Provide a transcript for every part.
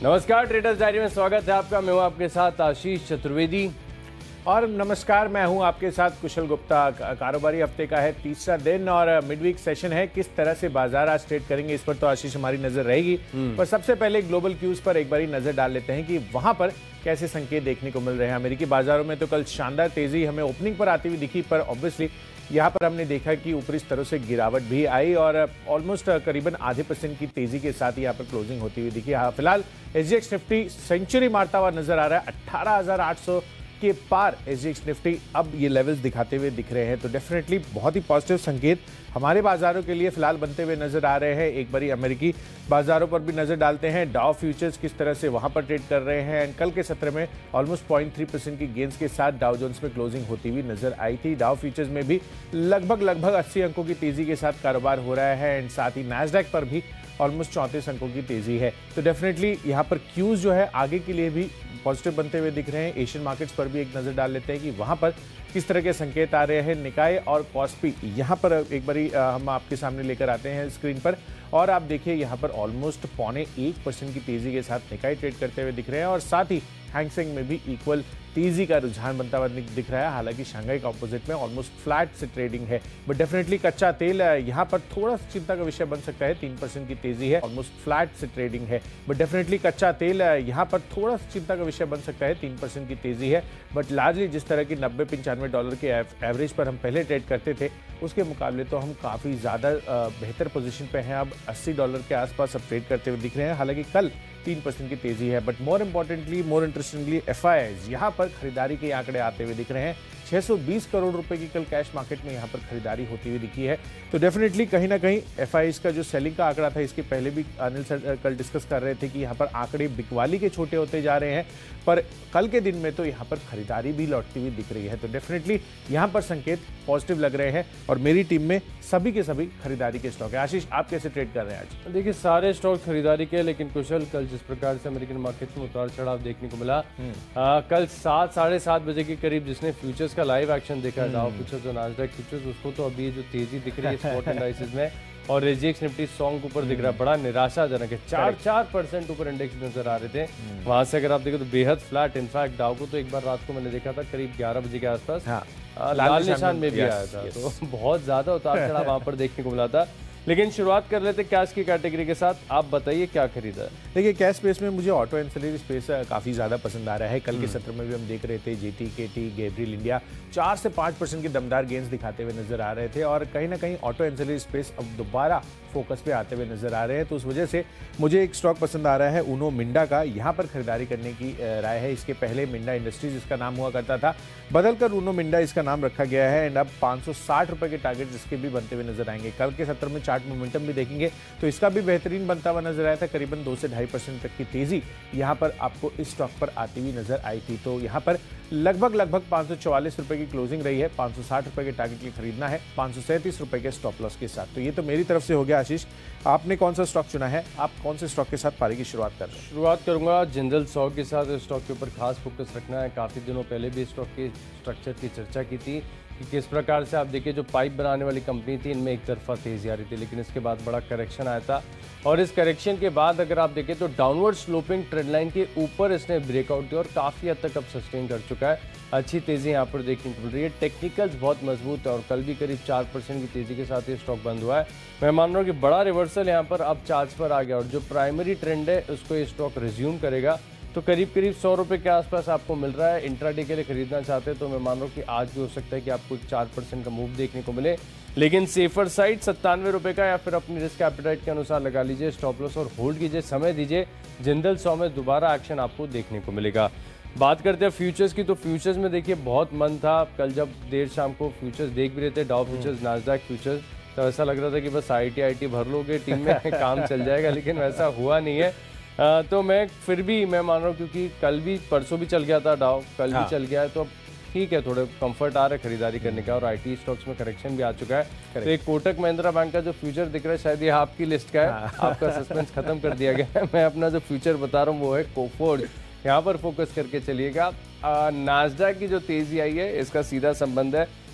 नमस्कार, traders diary में स्वागत है आपका। मैं हूं आपके साथ आशीष चतुर्वेदी। और नमस्कार, मैं हूं आपके साथ कुशल गुप्ता। कारोबारी हफ्ते का है तीसरा दिन और मिडवीक सेशन है। किस तरह से बाजार आज ट्रेड करेंगे इस पर तो आशीष हमारी नजर रहेगी। पर सबसे पहले ग्लोबल क्यूज पर एक बारी नजर डाल लेते हैं कि वहां पर कैसे संकेत देखने को मिल रहे हैं। अमेरिकी बाजारों में तो कल शानदार तेजी हमें ओपनिंग पर आती हुई दिखी, पर ऑब्वियसली यहाँ पर हमने देखा कि ऊपरी स्तरों से गिरावट भी आई और ऑलमोस्ट करीबन आधे % की तेजी के साथ यहाँ पर क्लोजिंग होती हुई दिखी। हाँ, फिलहाल SGX निफ्टी सेंचुरी मारता हुआ नजर आ रहा है। 18,800 के पार SGX निफ्टी अब ये लेवल्स दिखाते हुए दिख रहे हैं, तो डेफिनेटली बहुत ही पॉजिटिव संकेत हमारे बाजारों के लिए फिलहाल बनते हुए नजर आ रहे हैं। एक बारी अमेरिकी बाजारों पर भी नजर डालते हैं। डाउ फ्यूचर्स किस तरह से वहां पर ट्रेड कर रहे हैं। एंड कल के सत्र में ऑलमोस्ट 0.3% की गेंस के साथ डाउ जोन्स में क्लोजिंग होती हुई नजर आई थी। डाउ फ्यूचर्स में भी लगभग 80 अंकों की तेजी के साथ कारोबार हो रहा है। एंड साथ ही नैस्डैक पर भी ऑलमोस्ट 34 अंकों की तेजी है। तो डेफिनेटली यहाँ पर क्यूज जो है आगे के लिए भी पॉजिटिव बनते हुए दिख रहे हैं। एशियन मार्केट्स पर भी एक नजर डाल लेते हैं कि वहां पर किस तरह के संकेत आ रहे हैं। निकाय और कॉस्पी यहाँ पर एक बारी हम आपके सामने लेकर आते हैं स्क्रीन पर, और आप देखिए यहाँ पर ऑलमोस्ट 0.25% की तेजी के साथ निकाय ट्रेड करते हुए दिख रहे हैं और साथ ही हैंगसेंग में भी इक्वल तेजी का रुझान बनता हुआ दिख रहा है। हालांकि शंघाई का ऑपोजिट में ऑलमोस्ट फ्लैट से ट्रेडिंग है, बट डेफिनेटली कच्चा तेल यहाँ पर थोड़ा सा चिंता का विषय बन सकता है। 3% की तेजी है, ऑलमोस्ट फ्लैट से ट्रेडिंग है, बट डेफिनेटली कच्चा तेल यहाँ पर थोड़ा सा चिंता का विषय बन सकता है। 3% की तेजी है, बट लार्जली जिस तरह की $90-95 के एवरेज पर हम पहले ट्रेड करते थे उसके मुकाबले तो हम काफ़ी ज़्यादा बेहतर पोजीशन पे हैं। अब $80 के आसपास अब ट्रेड करते हुए दिख रहे हैं। हालांकि कल 3% की तेजी है, but more importantly, more interestingly FIIs यहाँ पर खरीदारी के आंकड़े आते हुए दिख रहे हैं। 620 करोड़ रुपए की कल कैश मार्केट में यहाँ पर खरीदारी होती हुई दिखी है। तो डेफिनेटली कहीं ना कहीं FIIs का जो सेलिंग का आंकड़ा था, इसके पहले भी अनिल सर कल डिस्कस कर रहे थे कि यहाँ पर आंकड़े बिकवाली के छोटे होते जा रहे हैं, पर कल के दिन में तो यहाँ पर खरीदारी भी लौटती हुई दिख रही है। तो डेफिनेटली यहाँ पर संकेत पॉजिटिव लग रहे हैं और मेरी टीम में सभी के सभी खरीदारी के स्टॉक है। आशीष, आप कैसे ट्रेड कर रहे हैं आज? देखिए, सारे स्टॉक खरीदारी के, लेकिन कुशल कल जिस प्रकार से अमेरिकन मार्केट में उतार चढ़ाव देखने को मिला, कल 7-7:30 बजे के करीब जिसने फ्यूचर्स का लाइव एक्शन देखा, डाउ फ्यूचर्स और नास्डैक फ्यूचर्स, उसको तो अभी जो तेजी दिख रही है स्पॉट इंडाइसेस में और SGX निफ्टी 100 के ऊपर दिख रहा है, बड़ा निराशाजनक है। 4% ऊपर इंडेक्स नजर आ रहे थे। वहां से अगर आप देखें तो बेहद फ्लैट। इनफैक्ट डाउ को तो एक बार रात को मैंने देखा था करीब 11 बजे के आसपास लाल निशान में भी आया था। तो बहुत ज्यादा उतार चढ़ाव वहां पर देखने को मिला था। लेकिन शुरुआत कर लेते कैश की कैटेगरी के साथ। आप बताइए क्या खरीदा है? देखिए, कैश स्पेस में मुझे ऑटो एंसिलरी स्पेस काफ़ी ज़्यादा पसंद आ रहा है। कल के सत्र में भी हम देख रहे थे JT, KT, गैब्रियल इंडिया 4 से 5% की दमदार गेंस दिखाते हुए नजर आ रहे थे और कहीं ना कहीं ऑटो एंसिलरी स्पेस अब दोबारा फोकस पे आते हुए नजर आ रहे हैं। तो उस वजह से मुझे एक स्टॉक पसंद आ रहा है उनो मिंडा का। यहाँ पर खरीदारी करने की राय है। इसके पहले मिंडा इंडस्ट्रीज इसका नाम हुआ करता था, बदलकर उनो मिंडा इसका नाम रखा गया है। एंड अब 560 रुपए के टारगेट इसके भी बनते हुए नजर आएंगे। कल के सत्र में चार्ट मोमेंटम भी देखेंगे तो इसका भी बेहतरीन बनता हुआ नजर आया था। करीबन 2 से 2.5% तक की तेजी यहाँ पर आपको इस स्टॉक पर आती हुई नजर आई थी। तो यहाँ पर लगभग 544 रुपए की क्लोजिंग रही है। 560 रुपए के टारगेट के खरीदना है 537 रुपए के स्टॉप लॉस के साथ। तो ये तो मेरी तरफ से हो गया। आशीष, आपने कौन सा स्टॉक चुना है? आप कौन से स्टॉक के साथ पारी की शुरुआत कर रहे हैं? शुरुआत करूंगा जिंदल 100 के साथ। इस स्टॉक के ऊपर खास फोकस रखना है। काफ़ी दिनों पहले भी स्टॉक के स्ट्रक्चर की चर्चा की थी कि किस प्रकार से आप देखिए जो पाइप बनाने वाली कंपनी थी इनमें एक तरफा तेजी आ रही थी, लेकिन इसके बाद बड़ा करेक्शन आया था और इस करेक्शन के बाद अगर आप देखें तो डाउनवर्ड स्लोपिंग ट्रेंड लाइन के ऊपर इसने ब्रेकआउट दिया और काफ़ी हद तक अब सस्टेन कर चुका है। अच्छी तेज़ी यहाँ पर देखने को मिल रही है। टेक्निकल्स बहुत मजबूत है और कल भी करीब 4% की तेज़ी के साथ ये स्टॉक बंद हुआ है। मैं मान रहा हूँ कि बड़ा रिवर्सल यहाँ पर अब चार्ट्स पर आ गया और जो प्राइमरी ट्रेंड है उसको ये स्टॉक रिज्यूम करेगा। तो करीब 100 रुपये के आसपास आपको मिल रहा है। इंट्राडे के लिए खरीदना चाहते हैं तो मैं मान रहा हूँ कि आज भी हो सकता है कि आपको 4% का मूव देखने को मिले, लेकिन सेफर साइड 97 रुपये का या फिर अपनी रिस्क एपेटाइट के अनुसार लगा लीजिए स्टॉप लॉस और होल्ड कीजिए, समय दीजिए। जिंदल 100 में दोबारा एक्शन आपको देखने को मिलेगा। बात करते हैं फ्यूचर्स की, तो फ्यूचर्स में देखिए बहुत मन था। कल जब देर शाम को फ्यूचर्स देख भी रहे थे, डाउ फ्यूचर्स, नास्डैक फ्यूचर्स, तो ऐसा लग रहा था कि बस IT भर लोगे टीम में काम चल जाएगा, लेकिन वैसा हुआ नहीं है। तो मैं फिर भी मैं मान रहा हूँ क्योंकि कल भी परसों भी चल गया था डाउ, कल भी चल गया है, तो अब ठीक है, थोड़े कंफर्ट आ रहा है खरीदारी करने का और IT स्टॉक्स में करेक्शन भी आ चुका है। तो एक कोटक महिंद्रा बैंक का जो फ्यूचर दिख रहा है शायद ये आपकी लिस्ट का है। आपका सस्पेंस खत्म कर दिया गया है। मैं अपना जो फ्यूचर बता रहा हूँ वो है कोफोर्ज। यहाँ पर फोकस करके चलिएगा। नास्डैक की जो तेजी आई है इसका सीधा संबंध है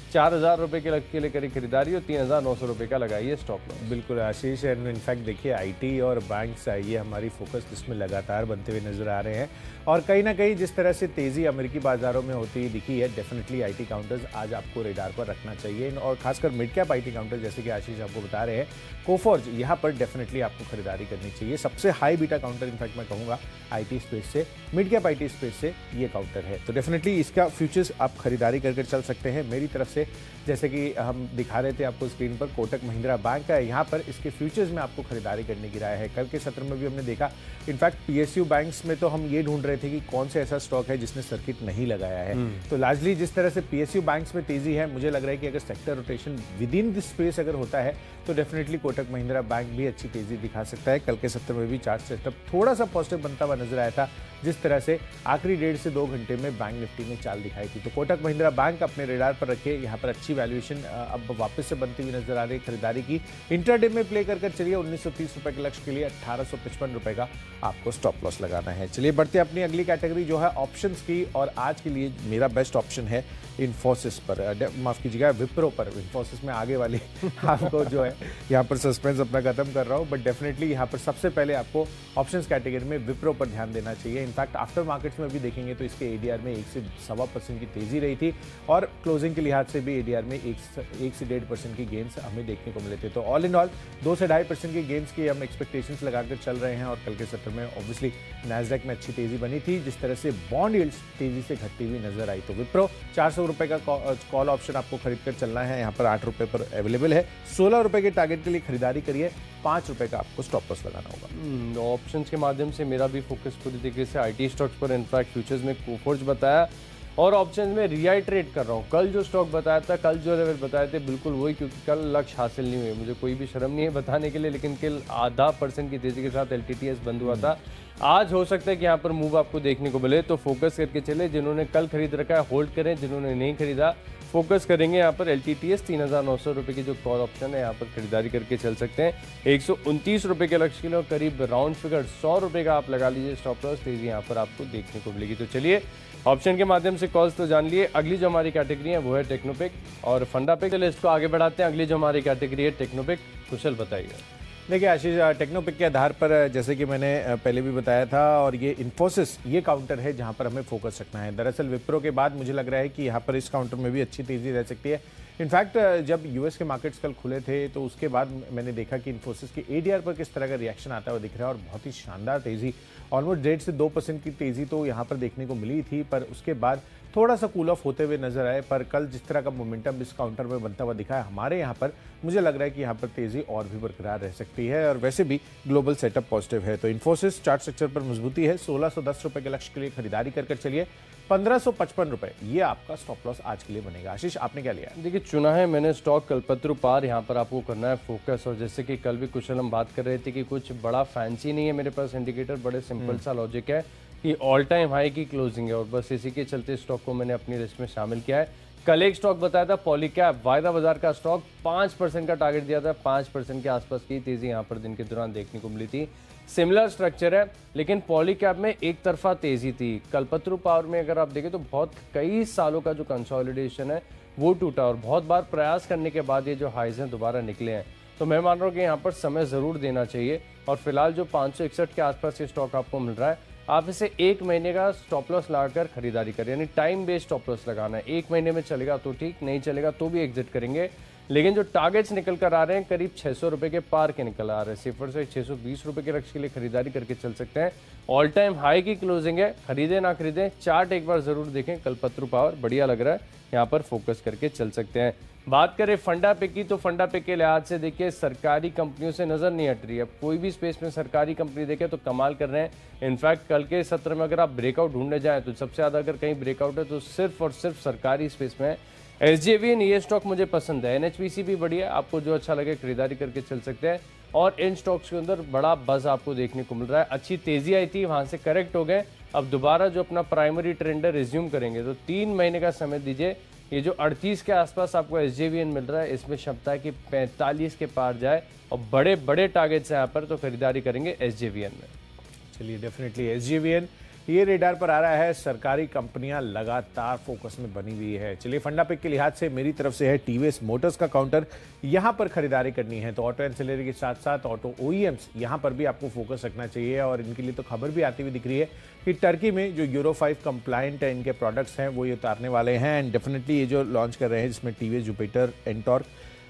4,000 रुपए के लिए करी खरीदारी और 3,900 रुपए का लगाइए स्टॉप लॉस। बिल्कुल आशीष, एंड इनफैक्ट देखिए आईटी और बैंक्स ये हमारी फोकस इसमें लगातार बनते हुए नजर आ रहे हैं, और कहीं ना कहीं जिस तरह से तेजी अमेरिकी बाजारों में होती दिखी है, डेफिनेटली आईटी काउंटर्स आज आपको रेडार पर रखना चाहिए, और खासकर मिड कैप आईटी काउंटर जैसे कि आशीष आपको बता रहे हैं, कोफोर्ज, यहाँ पर डेफिनेटली आपको खरीदारी करनी चाहिए। सबसे हाई बीटा काउंटर इनफैक्ट मैं कहूँगा आईटी स्पेस से, मिड कैप आईटी स्पेस से ये काउंटर है, तो डेफिनेटली इसका फ्यूचर्स आप खरीदारी करके चल सकते हैं। मेरी तरफ से जैसे कि हम दिखा रहे थे आपको स्क्रीन पर, कोटक महिंद्रा बैंक है, यहाँ पर इसके फ्यूचर्स में आपको खरीदारी करने की राय है। कल के सत्र में भी हमने देखा, इनफैक्ट पीएसयू बैंक्स में तो हम ये ढूंढ रहे थे कि कौन से ऐसा स्टॉक है जिसने सर्किट नहीं लगाया है, तो लार्जली जिस तरह से पीएसयू बैंक्स में तेजी है, मुझे लग रहा है कि अगर sector rotation within this space अगर होता है तो डेफिनेटली कोटक महिंद्रा बैंक भी अच्छी तेजी दिखा सकता है। कल के सत्र में भी चार्ट सेटअप थोड़ा सा पॉजिटिव बनता हुआ नजर आया था, जिस तरह से आखिरी 1.5 से 2 घंटे में बैंक निफ्टी में चाल दिखाई थी। तो कोटक महिंद्रा बैंक अपने रेडार पर रखे, यहाँ पर अच्छी वैल्यूएशन अब वापस से बनती हुई नजर आ रही है। खरीदारी की इंट्राडे में प्ले कर चलिए, 1930 रुपए के लक्ष्य के लिए 1855 रुपए का आपको स्टॉप लॉस लगाना है। चलिए बढ़ते अपनी अगली कैटेगरी जो है ऑप्शंस की, और आज के लिए मेरा बेस्ट ऑप्शन है इन्फोसिस पर, माफ कीजिएगा विप्रो पर। इन्फोसिस में आगे वाली आपको जो है यहाँ पर सस्पेंस अपना खत्म कर रहा हूँ, बट डेफिनेटली यहाँ पर सबसे पहले आपको ऑप्शंस कैटेगरी में विप्रो पर ध्यान देना चाहिए। इनफैक्ट आफ्टर मार्केट्स में भी देखेंगे तो इसके एडीआर में 1 से 1.25% की तेजी रही थी, और क्लोजिंग के लिहाज से भी एडीआर में 1 से 1.5% की गेंस हमें देखने को मिले थे। तो ऑल इन ऑल 2 से 2.5% की गेंस की हम एक्सपेक्टेशंस लगाकर चल रहे हैं, और कल के सत्र में ऑब्वियसली नैस्डैक में अच्छी तेजी बनी थी, जिस तरह से बॉन्ड यील्ड्स तेजी से घटती हुई नजर आई। तो विप्रो 400 रुपए का कॉल ऑप्शन आपको खरीद कर चलना है, यहाँ पर 8 रुपए पर अवेलेबल है। 16 रुपए के टारगेट के लिए खरीदारी करिए, 5 रुपए का आपको स्टॉप लॉस लगाना होगा। ऑप्शंस के माध्यम से मेरा भी फोकस पूरी तरीके से आईटी स्टॉक्स पर, इनफैक्ट फ्यूचर्स में कोफोर्ज बताया, और ऑप्शन में रियाइट्रेट कर रहा हूँ, कल जो स्टॉक बताया था, कल जो लेवल बताए थे बिल्कुल वही, क्योंकि कल लक्ष्य हासिल नहीं हुए, मुझे कोई भी शर्म नहीं है बताने के लिए, लेकिन कल 0.5% की तेजी के साथ एलटीटीएस बंद हुआ था। आज हो सकता है कि यहाँ पर मूव आपको देखने को मिले, तो फोकस करके चले। जिन्होंने कल खरीद रखा है होल्ड करें, जिन्होंने नहीं खरीदा फोकस करेंगे यहाँ पर एलटीटीएस 3,900 रुपए की जो कॉल ऑप्शन है, यहाँ पर खरीदारी करके चल सकते हैं। 129 रुपए के लक्ष्य के लिए करीब राउंड फिगर 100 रुपए का आप लगा लीजिए स्टॉप लॉस, तेजी यहाँ पर आपको देखने को मिलेगी। तो चलिए ऑप्शन के माध्यम से कॉल्स तो जान लिए। अगली जो हमारी कैटेगरी है वो है टेक्नोपिक और फंडापिक। लिस्ट को आगे बढ़ाते हैं। अगली जो हमारी कैटेगरी है टेक्नोपिक, कुशल बताइए। देखिए आशीष, टेक्नोपिक के आधार पर जैसे कि मैंने पहले भी बताया था, और ये इन्फोसिस ये काउंटर है जहां पर हमें फोकस रखना है। दरअसल विप्रो के बाद मुझे लग रहा है कि यहाँ पर इस काउंटर में भी अच्छी तेजी रह सकती है। इनफैक्ट जब यूएस के मार्केट्स कल खुले थे तो उसके बाद मैंने देखा कि इन्फोसिस के एडीआर पर किस तरह का रिएक्शन आता हुआ दिख रहा है, और बहुत ही शानदार तेजी, ऑलमोस्ट 1.5 से 2% की तेजी तो यहाँ पर देखने को मिली थी, पर उसके बाद थोड़ा सा कूल ऑफ होते हुए नजर आए। पर कल जिस तरह का मोमेंटम इस काउंटर में बनता हुआ दिखा है हमारे यहाँ पर, मुझे लग रहा है कि यहाँ पर तेजी और भी बरकरार रह सकती है, और वैसे भी ग्लोबल सेटअप पॉजिटिव है। तो इन्फोसिस चार्ट स्ट्रक्चर पर मजबूती है। 1610 रुपए के लक्ष्य के लिए खरीदारी कर चलिए। 1555 रुपए ये आपका स्टॉप लॉस आज के लिए बनेगा। आशीष, आपने क्या लिया? देखिए चुना है मैंने स्टॉक कल्पत्रु पार, यहाँ पर आपको करना है फोकस। और जैसे कि कल भी कुशल हम बात कर रहे थे कि कुछ बड़ा फैंसी नहीं है मेरे पास इंडिकेटर, बड़े सिंपल सा लॉजिक है कि ऑल टाइम हाई की क्लोजिंग है, और बस इसी के चलते स्टॉक को मैंने अपनी लिस्ट में शामिल किया है। कल एक स्टॉक बताया था पॉलीकैब, वायदा बाजार का स्टॉक, 5% का टारगेट दिया था, 5% के आसपास की तेजी यहाँ पर दिन के दौरान देखने को मिली थी। सिमिलर स्ट्रक्चर है, लेकिन पॉलीकैब में एक तरफा तेजी थी। कल्पत्रु पावर में अगर आप देखें तो बहुत कई सालों का जो कंसोलिडेशन है वो टूटा, और बहुत बार प्रयास करने के बाद ये जो हाइज हैं दोबारा निकले हैं। तो मैं मान रहा हूँ कि यहाँ पर समय ज़रूर देना चाहिए, और फिलहाल जो 561 के आसपास ये स्टॉक आपको मिल रहा है, आप इसे 1 महीने का स्टॉप लॉस लगाकर खरीदारी करें, यानी टाइम बेस्ड स्टॉप लॉस लगाना है। 1 महीने में चलेगा तो ठीक, नहीं चलेगा तो भी एग्जिट करेंगे। लेकिन जो टारगेट्स निकल कर आ रहे हैं करीब 600 रुपए के पार के निकल आ रहे हैं, सिफर से 620 रुपए के लक्ष्य के लिए खरीदारी करके चल सकते हैं। ऑल टाइम हाई की क्लोजिंग है, खरीदे ना खरीदें, चार्ट एक बार जरूर देखें। कल्पत्रु पावर बढ़िया लग रहा है, यहाँ पर फोकस करके चल सकते हैं। बात करें फंडा पे की, तो फंडा पे के लिहाज से देखिए सरकारी कंपनियों से नजर नहीं हट रही है। कोई भी स्पेस में सरकारी कंपनी देखे तो कमाल कर रहे हैं। इनफैक्ट कल के सत्र में अगर आप ब्रेकआउट ढूंढने जाएं तो सबसे ज्यादा अगर कहीं ब्रेकआउट है तो सिर्फ और सिर्फ सरकारी स्पेस में है। एसजेवीएन ये स्टॉक मुझे पसंद है, एनएचपीसी भी बढ़िया, आपको जो अच्छा लगे खरीदारी करके चल सकते हैं। और इन स्टॉक्स के अंदर बड़ा बज आपको देखने को मिल रहा है। अच्छी तेजी आई थी, वहां से करेक्ट हो गए, अब दोबारा जो अपना प्राइमरी ट्रेंड है रिज्यूम करेंगे। तो 3 महीने का समय दीजिए। ये जो 38 के आसपास आपको एसजेवीएन मिल रहा है, इसमें क्षमता है कि 45 के पार जाए, और बड़े बड़े टारगेट्स हैं यहाँ पर, तो खरीदारी करेंगे एसजेवीएन में। चलिए डेफिनेटली एसजेवीएन ये रेडार पर आ रहा है। सरकारी कंपनियां लगातार फोकस में बनी हुई है। चलिए फंडा पिक के लिहाज से मेरी तरफ से है टीवीएस मोटर्स का काउंटर। यहां पर खरीदारी करनी है तो ऑटो एंसिलरी के साथ साथ ऑटो ओईएम्स यहां पर भी आपको फोकस रखना चाहिए। और इनके लिए तो खबर भी आती हुई दिख रही है कि टर्की में जो यूरो 5 कंप्लायंट है इनके प्रोडक्ट्स हैं वो ये उतारने वाले हैं। एंड डेफिनेटली ये जो लॉन्च कर रहे हैं जिसमें टीवीएस जुपिटर, एंटॉर्क,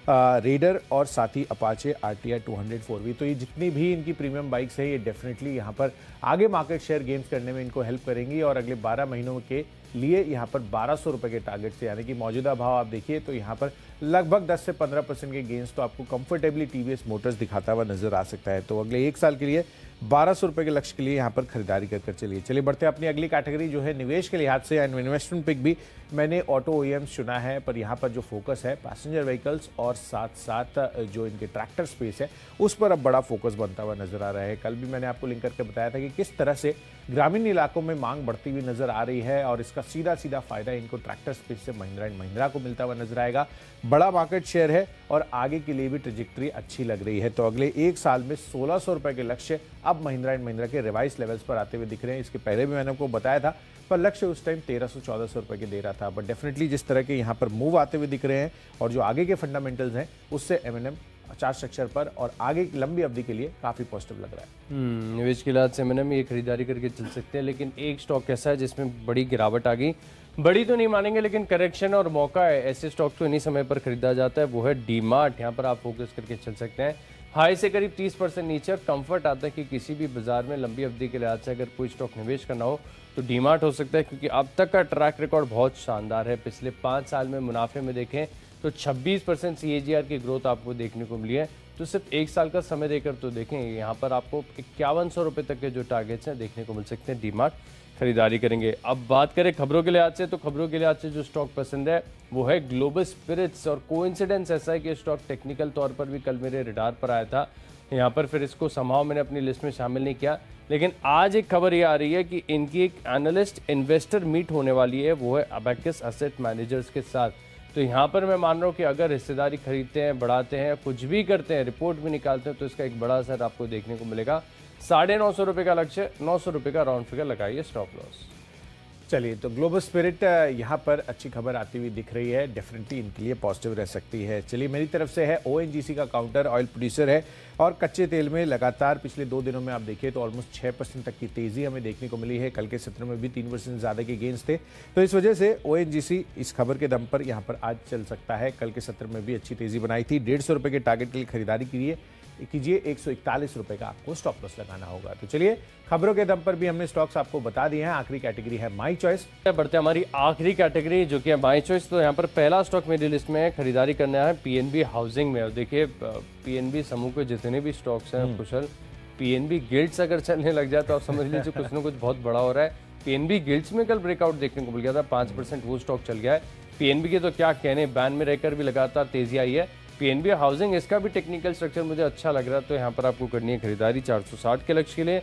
रेडर और साथ ही अपाचे आरटीआर 200 4V, तो ये जितनी भी इनकी प्रीमियम बाइक्स है ये डेफिनेटली यहाँ पर आगे मार्केट शेयर गेम्स करने में इनको हेल्प करेंगी। और अगले 12 महीनों के लिए यहाँ पर 1200 रुपए के टारगेट से, यानी कि मौजूदा भाव आप देखिए तो यहाँ पर लगभग 10 से 15% के गेंस तो आपको कंफर्टेबली टीवीएस मोटर्स दिखाता हुआ नजर आ सकता है। तो अगले 1 साल के लिए 1200 रुपए के लक्ष्य के लिए यहाँ पर खरीदारी कर चलिए बढ़ते हैं अपनी अगली कैटेगरी जो है निवेश के लिहाज से। एंड इन्वेस्टमेंट पिक भी मैंने ऑटो ओईएम्स चुना है, पर यहाँ पर जो फोकस है पैसेंजर व्हीकल्स और साथ साथ जो इनके ट्रैक्टर स्पेस है उस पर अब बड़ा फोकस बनता हुआ नजर आ रहा है। कल भी मैंने आपको लिंक करके बताया था कि किस तरह से ग्रामीण इलाकों में मांग बढ़ती हुई नजर आ रही है और इसका सीधा फायदा इनको ट्रैक्टर स्पेस से महिंद्रा एंड महिंद्रा को मिलता हुआ नजर आएगा। बड़ा मार्केट शेयर है और आगे के लिए भी ट्रेजेक्टरी अच्छी लग रही है। तो अगले 1 साल में 1600 रुपए के लक्ष्य अब महिंद्रा एंड महिंद्रा के रिवाइज लेवल्स पर आते हुए दिख रहे हैं। इसके पहले भी मैंने आपको बताया था, पर लक्ष्य उस टाइम 1300-1400 रुपए के दे रहा था। बट डेफिनेटली जिस तरह के यहाँ पर मूव आते हुए दिख रहे हैं और जो आगे के फंडामेंटल्स हैं उससे एमएनएम चार्ट स्ट्रक्चर पर और आगे की लंबी अवधि के लिए काफी पॉजिटिव लग रहा है। निवेश के लिहाज से एमएनएम ये खरीदारी करके चल सकते हैं, लेकिन एक स्टॉक ऐसा है जिसमें बड़ी गिरावट आ गई। बड़ी तो नहीं मानेंगे लेकिन करेक्शन और मौका है, ऐसे स्टॉक तो इन्हीं समय पर खरीदा जाता है, वो है डीमार्ट। यहाँ पर आप फोकस करके चल सकते हैं। हाई से करीब 30% नीचे और कंफर्ट आता है कि किसी भी बाजार में लंबी अवधि के लिहाज से अगर कोई स्टॉक निवेश करना हो तो डीमार्ट हो सकता है, क्योंकि अब तक का ट्रैक रिकॉर्ड बहुत शानदार है। पिछले 5 साल में मुनाफे में देखें तो 26% CAGR की ग्रोथ आपको देखने को मिली है। तो सिर्फ 1 साल का समय देकर तो देखें, यहाँ पर आपको 5100 रुपये तक के जो टारगेट्स हैं देखने को मिल सकते हैं। डीमार्ट खरीदारी करेंगे। अब बात करें खबरों के लिहाज से, तो खबरों के लिहाज से जो स्टॉक पसंद है वो है ग्लोबल स्पिरिट्स। और कोइंसिडेंस ऐसा है कि स्टॉक टेक्निकल तौर पर भी कल मेरे रडार पर आया था, यहाँ पर फिर इसको संभाव मैंने अपनी लिस्ट में शामिल नहीं किया। लेकिन आज एक खबर ये आ रही है कि इनकी एक एनालिस्ट इन्वेस्टर मीट होने वाली है, वो है अबैकस एसेट मैनेजर्स के साथ। तो यहाँ पर मैं मान रहा हूँ कि अगर हिस्सेदारी खरीदते हैं, बढ़ाते हैं, कुछ भी करते हैं, रिपोर्ट भी निकालते हैं, तो इसका एक बड़ा असर आपको देखने को मिलेगा। 950 रुपये का लक्ष्य, 900 रुपये का राउंड फिगर लगाइए स्टॉप लॉस। चलिए तो ग्लोबल स्पिरिट यहाँ पर अच्छी खबर आती हुई दिख रही है, डेफिनेटली इनके लिए पॉजिटिव रह सकती है। चलिए मेरी तरफ से है ONGC का काउंटर। ऑयल प्रोड्यूसर है और कच्चे तेल में लगातार पिछले 2 दिनों में आप देखिए तो ऑलमोस्ट 6% तक की तेजी हमें देखने को मिली है। कल के सत्र में भी 3% ज़्यादा के गेंस थे, तो इस वजह से ONGC इस खबर के दम पर यहाँ पर आज चल सकता है। कल के सत्र में भी अच्छी तेजी बनाई थी। 150 रुपये के टारगेट के लिए खरीदारी कीजिए 141 रुपये का आपको स्टॉप लॉस लगाना होगा। तो चलिए खबरों के दम पर भी हमने स्टॉक्स आपको बता दिए हैं। आखिरी कैटेगरी है माई चॉइस। बढ़ते हैं हमारी आखिरी कैटेगरी जो कि है माई चॉइस। तो यहाँ पर पहला स्टॉक मेरी लिस्ट में है, खरीदारी करना है PNB हाउसिंग में। और देखिए PNB समूह के जितने भी स्टॉक्स हैं कुशल, PNB गिल्ड्स अगर चलने लग जाए तो आप समझ लीजिए कुछ ना कुछ बहुत बड़ा हो रहा है। PNB गिल्ड्स में कल ब्रेकआउट देखने को मिल गया था, 5% वो स्टॉक चल गया है। PNB के तो क्या कहने, बैन में रहकर भी लगातार तेजी आई है। PNB हाउसिंग, इसका भी टेक्निकल स्ट्रक्चर मुझे अच्छा लग रहा है, तो यहाँ पर आपको करनी है खरीदारी 460 के लक्ष्य के लिए।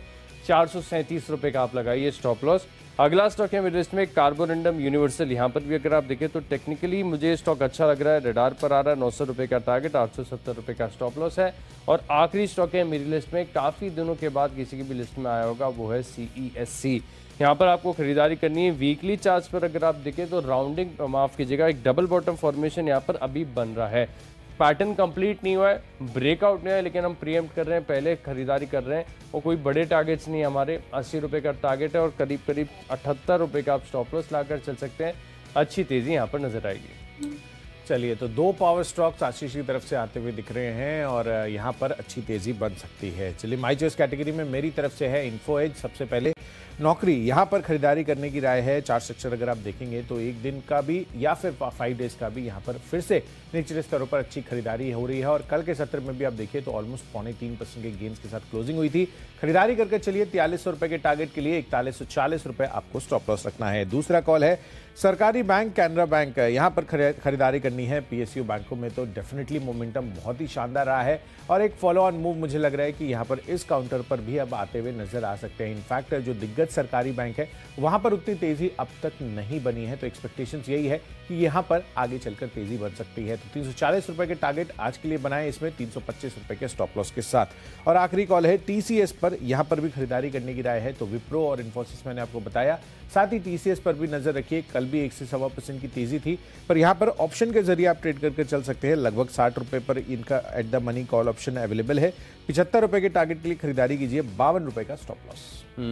437 रुपये का आप लगाइए स्टॉप लॉस। अगला स्टॉक है मेरी लिस्ट में कार्बोरंडम यूनिवर्सल। यहाँ पर भी अगर आप देखें तो टेक्निकली मुझे स्टॉक अच्छा लग रहा है, रडार पर आ रहा है। 900 रुपये का टारगेट, 870 रुपये का स्टॉप लॉस है। और आखिरी स्टॉक है मेरी लिस्ट में, काफ़ी दिनों के बाद किसी की भी लिस्ट में आया होगा, वो है CESC। यहाँ पर आपको खरीदारी करनी है। वीकली चार्ज पर अगर आप देखें तो राउंडिंग माफ कीजिएगा, एक डबल बॉटम फॉर्मेशन यहाँ पर अभी बन रहा है। पैटर्न कंप्लीट नहीं हुआ है, ब्रेकआउट नहीं है, लेकिन हम प्रीएम्प्ट कर रहे हैं, पहले खरीदारी कर रहे हैं। और कोई बड़े टारगेट्स नहीं, हमारे 80 रुपये का टारगेट है और करीब 78 रुपये का आप स्टॉप लॉस लाकर चल सकते हैं। अच्छी तेजी यहाँ पर नजर आएगी। चलिए तो 2 पावर स्टॉक्स आशीष की तरफ से आते हुए दिख रहे हैं और यहाँ पर अच्छी तेजी बन सकती है। चलिए माई चॉइस कैटेगरी में मेरी तरफ से है इन्फो एज। सबसे पहले नौकरी, यहाँ पर खरीदारी करने की राय है। चार्ट स्ट्रक्चर अगर आप देखेंगे तो 1 दिन का भी या फिर 5 डेज का भी यहाँ पर फिर से निचले स्तरों पर अच्छी खरीदारी हो रही है। और कल के सत्र में भी आप देखिए तो ऑलमोस्ट 3.25% के गेंस के साथ क्लोजिंग हुई थी। खरीदारी करके चलिए 4300 रुपये के टारगेट के लिए 4140 रुपये आपको स्टॉप लॉस रखना है। दूसरा कॉल है सरकारी बैंक कैनरा बैंक, यहाँ पर खरीदारी करनी है। पीएसयू बैंकों में तो डेफिनेटली मोमेंटम बहुत ही शानदार रहा है और एक फॉलो ऑन मूव मुझे लग रहा है कि यहाँ पर इस काउंटर पर भी अब आते हुए नजर आ सकते हैं। इनफैक्ट जो दिग्गज सरकारी बैंक है वहां पर उतनी तेजी अब तक नहीं बनी है, तो एक्सपेक्टेशंस यही है कि यहाँ पर आगे चलकर तेजी बन सकती है। तो 340 रुपए के टारगेट आज के लिए बनाए, इसमें 325 रुपए के स्टॉप लॉस के साथ। और आखिरी कॉल है टीसीएस पर, यहाँ पर भी खरीदारी करने की राय है। तो विप्रो और इन्फोसिस मैंने आपको बताया, साथ ही टीसीएस पर भी नजर रखिए। कल भी 1 से 1.25% की तेजी थी, पर यहाँ पर ऑप्शन के जरिए आप ट्रेड करके चल सकते हैं। लगभग 60 रुपए पर इनका at the money call option available है। 75 रुपए के टारगेट के लिए खरीदारी कीजिए, 52 रुपए का स्टॉप लॉस।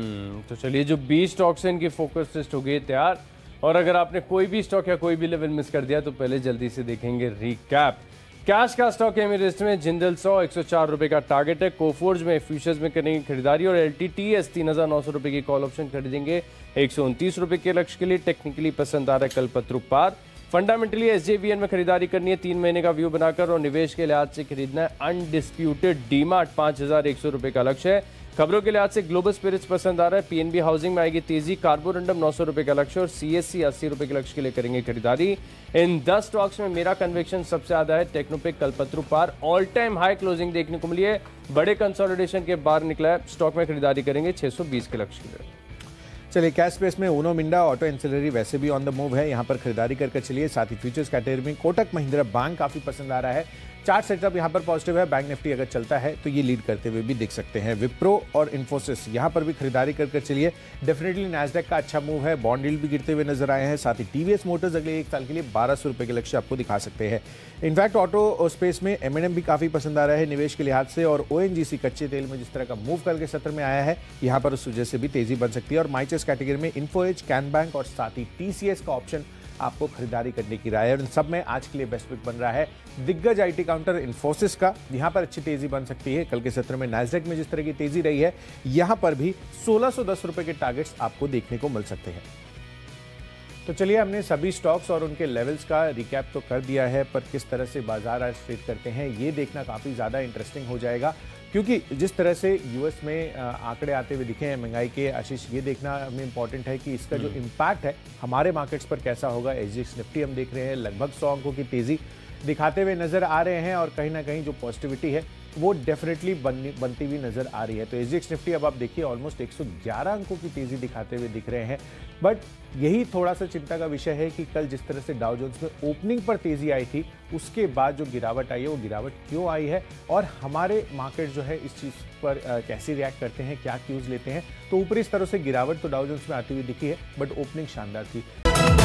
तो चलिए, जो 20 स्टॉक्स हैं इनकी फोकस लिस्ट हो गई तैयार। और अगर आपने कोई भी स्टॉक या कोई भी लेवल मिस कर दिया तो पहले जल्दी से देखेंगे रिकैप। कैश का स्टॉक है मेरे लिस्ट में जिंदल 100, 104 रुपए का टारगेट है। कोफोर्ज में फ्यूचर्स में करेंगे खरीदारी और LTTS 3900 रुपए की कॉल ऑप्शन खरीदेंगे 129 रुपए के लक्ष्य के लिए। टेक्निकली पसंद आ रहा है कल्पतरू पार। फंडामेंटली SJVN में खरीदारी करनी है 3 महीने का व्यू बनाकर और निवेश के लिहाज से खरीदना है अनडिस्प्यूटेड डीमार्ट 5100 रुपए का लक्ष्य है। खबरों के लिहाज से ग्लोबल स्पिरिट्स पसंद आ रहा है। PNB हाउसिंग में आएगी तेजी, कार्बोरंडम 900 रुपए का लक्ष्य और CSC 80 रुपए के लक्ष्य के लिए करेंगे खरीदारी। इन 10 स्टॉक्स में मेरा कन्विक्शन सबसे ज्यादा है टेक्नोपेक कल्पतरू पार। ऑल टाइम हाई क्लोजिंग देखने को मिली है, बड़े कंसोलिडेशन के बाहर निकला है। स्टॉक में खरीदारी करेंगे 620 के लक्ष्य के लिए। चलिए, कैश स्पेस में उनो मिंडा ऑटो एंसिलरी वैसे भी ऑन द मूव है, यहाँ पर खरीदारी करके चलिए। साथ ही फ्यूचर्स कैटेगरी में कोटक महिंद्रा बैंक काफी पसंद आ रहा है। चार्ट सेटअप यहाँ पर पॉजिटिव है। बैंक निफ्टी अगर चलता है तो ये लीड करते हुए भी दिख सकते हैं। विप्रो और इन्फोसिस यहाँ पर भी खरीदारी करके चलिए। डेफिनेटली नैस्डैक का अच्छा मूव है, बॉन्ड यील्ड भी गिरते हुए नजर आए हैं। साथ ही टीवीएस मोटर्स अगले 1 साल के लिए 1200 रुपए के लक्ष्य आपको दिखा सकते हैं। इनफैक्ट ऑटो स्पेस में M&M भी काफी पसंद आ रहा है निवेश के लिहाज से। और ONGC कच्चे तेल में जिस तरह का मूव कल के सत्र में आया है, यहाँ पर उस वजह से भी तेजी बन सकती है। और माइचेस कैटेगरी में इन्फोएज, कैन बैंक और साथ ही TCS का ऑप्शन आपको खरीदारी करने की राय है। और इन सब में आज के लिए बेस्ट पिक बन रहा है दिग्गज IT काउंटर इन्फोसिस का। यहां पर अच्छी तेजी बन सकती है। कल के सत्र में नैस्डैक में जिस तरह की तेजी रही है, यहां पर भी 1610 रुपए के टारगेट्स आपको देखने को मिल सकते हैं। तो चलिए, हमने सभी स्टॉक्स और उनके लेवल्स का रिकैप तो कर दिया है, पर किस तरह से बाजार आज ट्रेड करते हैं ये देखना काफ़ी ज़्यादा इंटरेस्टिंग हो जाएगा। क्योंकि जिस तरह से यूएस में आंकड़े आते हुए दिखे हैं महंगाई के, आशीष, ये देखना हमें इंपॉर्टेंट है कि इसका जो इम्पैक्ट है हमारे मार्केट्स पर कैसा होगा। SGX निफ्टी हम देख रहे हैं लगभग 100 अंकों की तेज़ी दिखाते हुए नजर आ रहे हैं और कहीं ना कहीं जो पॉजिटिविटी है वो डेफिनेटली बनती हुई नजर आ रही है। तो SGX निफ्टी अब आप देखिए ऑलमोस्ट 111 अंकों की तेजी दिखाते हुए दिख रहे हैं। बट यही थोड़ा सा चिंता का विषय है कि कल जिस तरह से डाउ जोन्स में ओपनिंग पर तेजी आई थी, उसके बाद जो गिरावट आई है वो गिरावट क्यों आई है और हमारे मार्केट जो है इस चीज़ पर कैसे रिएक्ट करते हैं, क्या क्यूज लेते हैं। तो ऊपरी स्तरों से गिरावट तो डाउ जोन्स में आती हुई दिखी है, बट ओपनिंग शानदार थी।